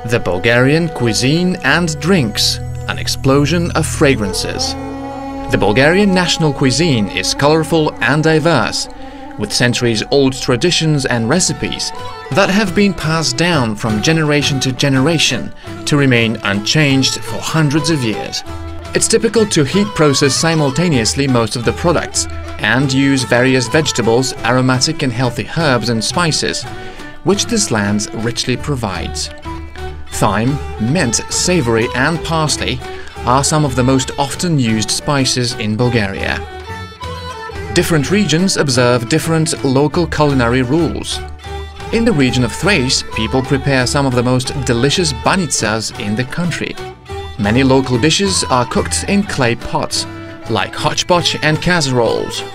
The Bulgarian cuisine and drinks, an explosion of fragrances. The Bulgarian national cuisine is colorful and diverse, with centuries-old traditions and recipes that have been passed down from generation to generation to remain unchanged for hundreds of years. It's typical to heat process simultaneously most of the products and use various vegetables, aromatic and healthy herbs and spices, which this land richly provides. Thyme, mint, savory and parsley are some of the most often used spices in Bulgaria. Different regions observe different local culinary rules. In the region of Thrace, people prepare some of the most delicious banitsas in the country. Many local dishes are cooked in clay pots, like hodgepodge and casseroles.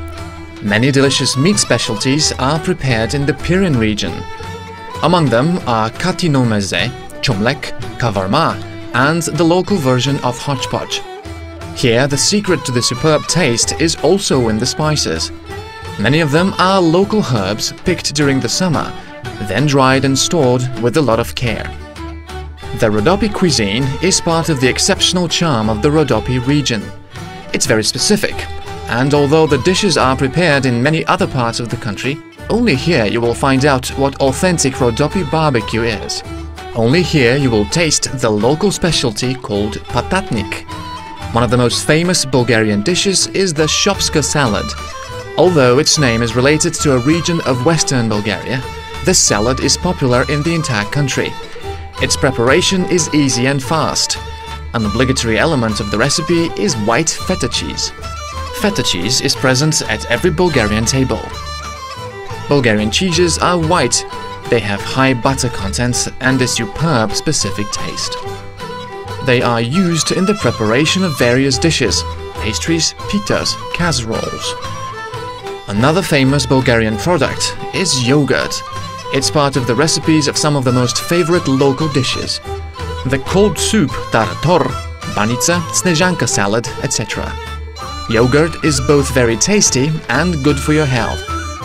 Many delicious meat specialties are prepared in the Pirin region. Among them are katinomeze, chomlek, kavarma, and the local version of hodgepodge. Here, the secret to the superb taste is also in the spices. Many of them are local herbs picked during the summer, then dried and stored with a lot of care. The Rhodope cuisine is part of the exceptional charm of the Rhodope region. It's very specific, and although the dishes are prepared in many other parts of the country, only here you will find out what authentic Rhodope barbecue is. Only here you will taste the local specialty called patatnik. One of the most famous Bulgarian dishes is the shopska salad. Although its name is related to a region of western Bulgaria, this salad is popular in the entire country. Its preparation is easy and fast. An obligatory element of the recipe is white feta cheese. Feta cheese is present at every Bulgarian table. Bulgarian cheeses are white. They have high butter content and a superb specific taste. They are used in the preparation of various dishes, pastries, pitas, casseroles. Another famous Bulgarian product is yogurt. It's part of the recipes of some of the most favorite local dishes. The cold soup tarator, banitsa, snežanka salad, etc. Yogurt is both very tasty and good for your health.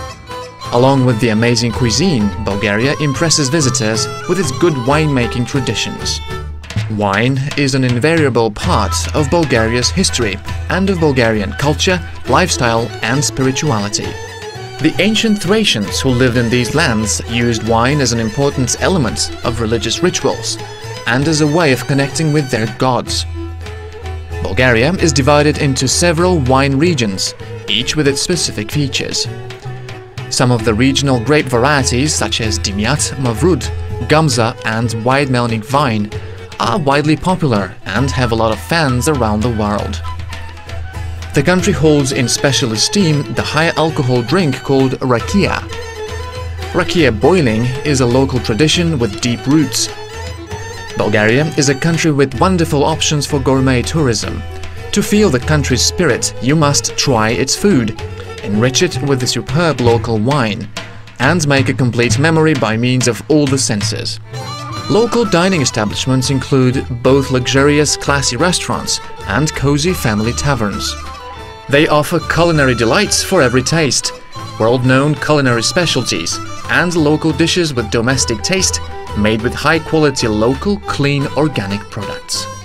Along with the amazing cuisine, Bulgaria impresses visitors with its good winemaking traditions. Wine is an invariable part of Bulgaria's history and of Bulgarian culture, lifestyle and spirituality. The ancient Thracians who lived in these lands used wine as an important element of religious rituals and as a way of connecting with their gods. Bulgaria is divided into several wine regions, each with its specific features. Some of the regional grape varieties such as Dimyat, Mavrud, Gamza and White Melnik Vine are widely popular and have a lot of fans around the world. The country holds in special esteem the high alcohol drink called rakia. Rakia boiling is a local tradition with deep roots. Bulgaria is a country with wonderful options for gourmet tourism. To feel the country's spirit, you must try its food, enrich it with the superb local wine, and make a complete memory by means of all the senses. Local dining establishments include both luxurious, classy restaurants and cozy family taverns. They offer culinary delights for every taste, world-known culinary specialties, and local dishes with domestic taste made with high-quality local, clean, organic products.